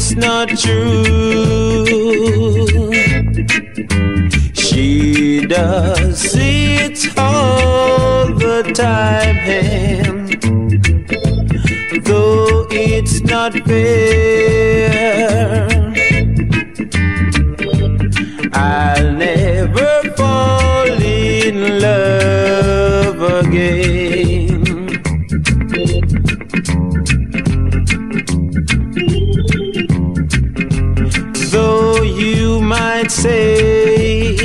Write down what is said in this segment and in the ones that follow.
it's not true. She does it all the time, and though it's not fair, I'll never fall in love again. Though you might say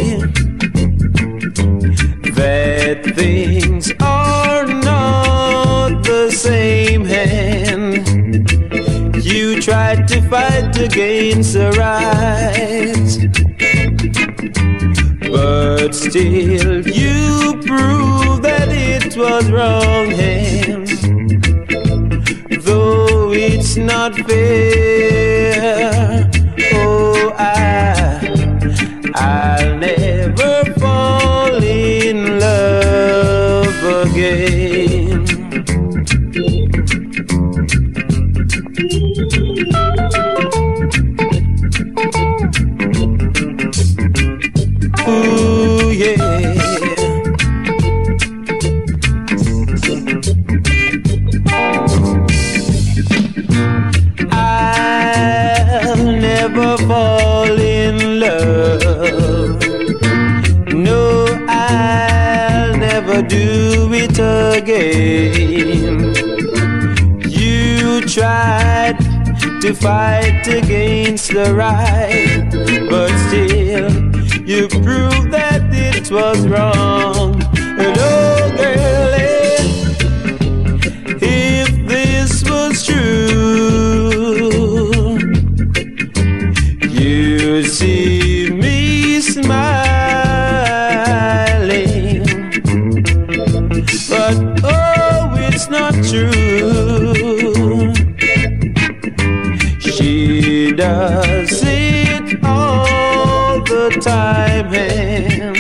that things are not the same, and you tried to fight against the right, but still you prove that it was wrong, and though it's not fair, oh, I'll never fall in love again. Ooh, yeah. I'll never fall in love. No, I'll never do it again. You tried to fight against the right, but still you proved that it was wrong. And oh girl, if this was true, you see me smiling, but oh, it's not true. She does it all the time, and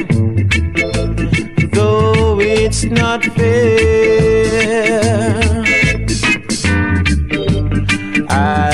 though it's not fair,